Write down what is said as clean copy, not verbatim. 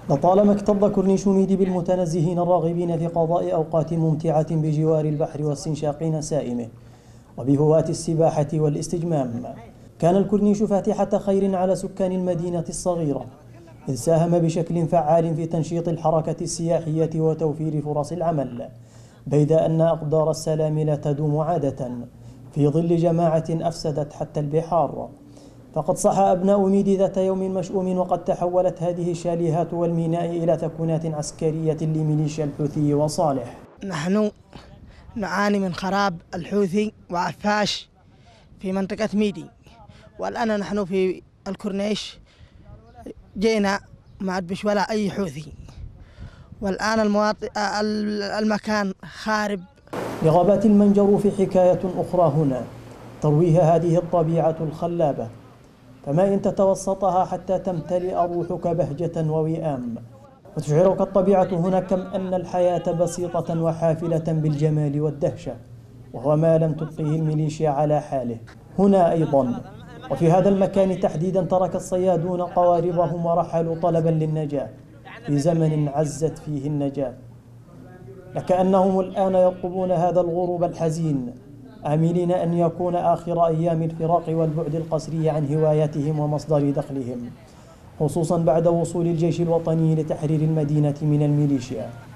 لطالما اكتظ كورنيش ميدي بالمتنزهين الراغبين في قضاء أوقات ممتعة بجوار البحر واستنشاق نسائمه وبهواة السباحة والاستجمام. كان الكورنيش فاتحة خير على سكان المدينة الصغيرة، إذ ساهم بشكل فعال في تنشيط الحركة السياحية وتوفير فرص العمل، بيد أن أقدار السلام لا تدوم عادة في ظل جماعة أفسدت حتى البحار. فقد صح أبناء ميدي ذات يوم مشؤوم، وقد تحولت هذه الشاليهات والميناء إلى تكونات عسكرية لميليشيا الحوثي وصالح. نحن نعاني من خراب الحوثي وعفاش في منطقة ميدي، والآن نحن في الكورنيش جينا ما عاد بش ولا أي حوثي، والآن المكان خارب. لغابات المنجروف حكاية أخرى هنا ترويها هذه الطبيعة الخلابة، فما إن تتوسطها حتى تمتلئ روحك بهجة ووئام، وتشعرك الطبيعة هنا كم أن الحياة بسيطة وحافلة بالجمال والدهشة، وهو ما لم تبقه الميليشيا على حاله. هنا أيضا وفي هذا المكان تحديدا ترك الصيادون قواربهم ورحلوا طلبا للنجاة في زمن عزت فيه النجاة، لكأنهم الآن يرقبون هذا الغروب الحزين، آملين أن يكون آخر أيام الفراق والبعد القسري عن هواياتهم ومصدر دخلهم، خصوصا بعد وصول الجيش الوطني لتحرير المدينة من الميليشيا.